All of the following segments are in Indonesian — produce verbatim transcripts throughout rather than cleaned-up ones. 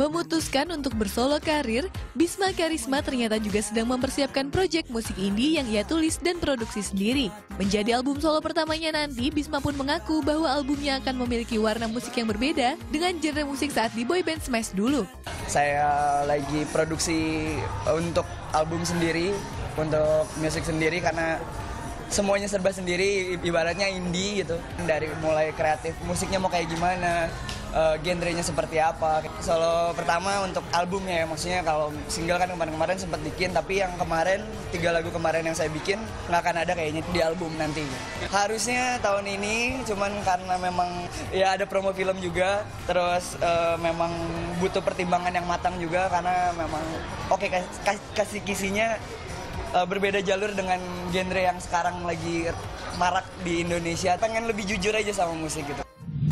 Memutuskan untuk bersolo karir, Bisma Karisma ternyata juga sedang mempersiapkan proyek musik indie yang ia tulis dan produksi sendiri. Menjadi album solo pertamanya nanti, Bisma pun mengaku bahwa albumnya akan memiliki warna musik yang berbeda dengan genre musik saat di boyband Smash dulu. Saya lagi produksi untuk album sendiri, untuk musik sendiri karena semuanya serba sendiri, ibaratnya indie gitu. Dari mulai kreatif, musiknya mau kayak gimana, uh, genrenya seperti apa. Solo pertama untuk albumnya ya, maksudnya kalau single kan kemarin-kemarin sempat bikin, tapi yang kemarin, tiga lagu kemarin yang saya bikin nggak akan ada kayaknya di album nanti. Harusnya tahun ini, cuman karena memang ya ada promo film juga, terus uh, memang butuh pertimbangan yang matang juga karena memang oke okay, kas kasih kisinya Uh, berbeda jalur dengan genre yang sekarang lagi marak di Indonesia. Pengen lebih jujur aja sama musik gitu.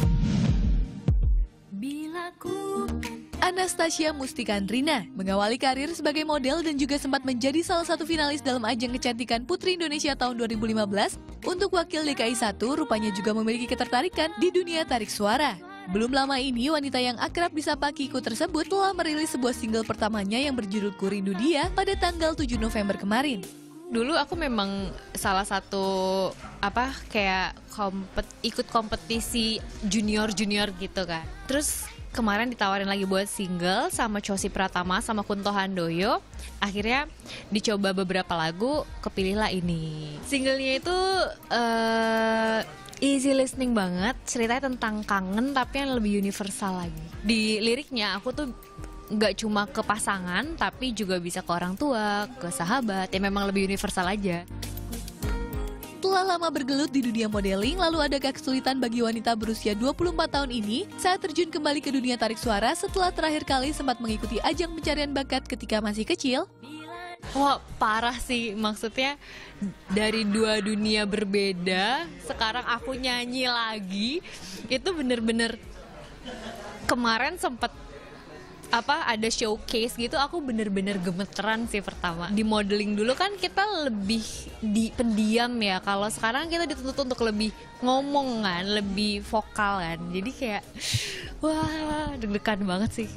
Anastasia Mustikandrina mengawali karir sebagai model dan juga sempat menjadi salah satu finalis dalam ajang kecantikan Putri Indonesia tahun dua ribu lima belas. Untuk wakil D K I satu, rupanya juga memiliki ketertarikan di dunia tarik suara. Belum lama ini, wanita yang akrab disapa Kiko tersebut telah merilis sebuah single pertamanya yang berjudul Ku Rindu Dia pada tanggal tujuh November kemarin. Dulu aku memang salah satu apa kayak kompet, ikut kompetisi junior-junior gitu kan. Terus kemarin ditawarin lagi buat single sama Chosi Pratama sama Kunto Handoyo. Akhirnya dicoba beberapa lagu, kepilihlah ini. Singlenya itu uh, easy listening banget, ceritanya tentang kangen tapi yang lebih universal lagi. Di liriknya aku tuh nggak cuma ke pasangan, tapi juga bisa ke orang tua, ke sahabat, ya memang lebih universal aja. Setelah lama bergelut di dunia modeling, lalu adakah kesulitan bagi wanita berusia dua puluh empat tahun ini saat terjun kembali ke dunia tarik suara setelah terakhir kali sempat mengikuti ajang pencarian bakat ketika masih kecil? Wah, parah sih, maksudnya dari dua dunia berbeda, sekarang aku nyanyi lagi, itu bener-bener kemarin sempet apa ada showcase gitu, aku bener-bener gemeteran sih pertama. Di modeling dulu kan kita lebih di pendiam ya, kalau sekarang kita dituntut untuk lebih ngomong kan, lebih vokal kan, jadi kayak wah deg-degan banget sih.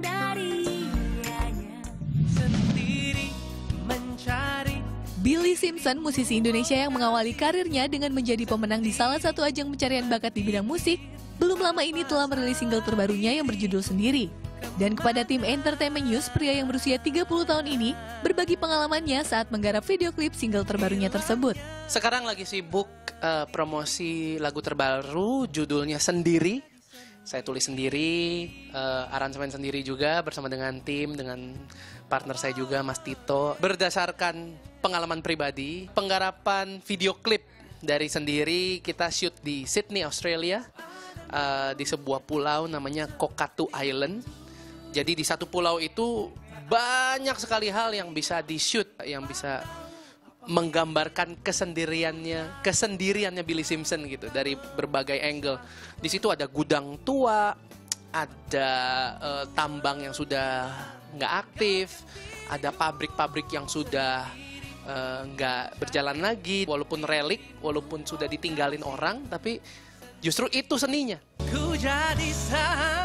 Billy Simpson, musisi Indonesia yang mengawali karirnya dengan menjadi pemenang di salah satu ajang pencarian bakat di bidang musik, belum lama ini telah merilis single terbarunya yang berjudul Sendiri. Dan kepada tim Entertainment News, pria yang berusia tiga puluh tahun ini berbagi pengalamannya saat menggarap video klip single terbarunya tersebut. Sekarang lagi sibuk uh, promosi lagu terbaru, judulnya Sendiri. Saya tulis sendiri, uh, aransemen sendiri juga bersama dengan tim, dengan partner saya juga, Mas Tito. Berdasarkan pengalaman pribadi, penggarapan video klip dari Sendiri kita shoot di Sydney, Australia, uh, di sebuah pulau namanya Kokatu Island. Jadi di satu pulau itu banyak sekali hal yang bisa di shoot, yang bisa menggambarkan kesendiriannya, kesendiriannya Billy Simpson gitu dari berbagai angle. Di situ ada gudang tua, ada uh, tambang yang sudah nggak aktif, ada pabrik-pabrik yang sudah uh, nggak berjalan lagi, walaupun relik, walaupun sudah ditinggalin orang, tapi justru itu seninya. Ku jadi